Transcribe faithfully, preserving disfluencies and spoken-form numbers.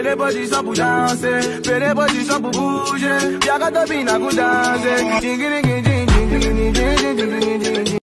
Pele position pour danser, pele position pour bouger. Y'a qu'à te bina pour danser.